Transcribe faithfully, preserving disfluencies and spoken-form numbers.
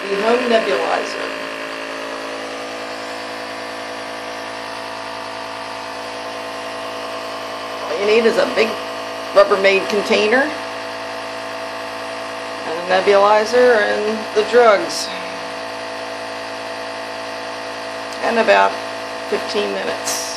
the home nebulizer. All you need is a big Rubbermaid container and a nebulizer and the drugs. And about fifteen minutes.